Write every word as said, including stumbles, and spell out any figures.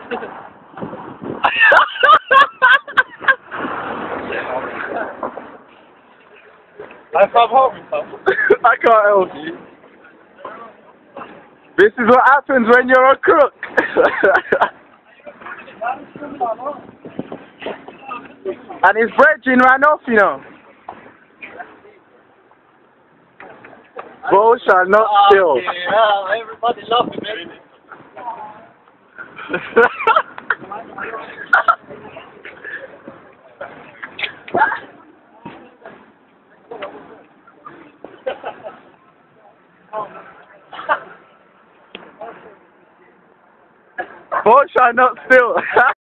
I can't help myself. I can't help you. This is what happens when you're a crook. And his brethren ran off, you know. Bow shall not steal. Yeah, everybody laughing, man. Bow shall not steal.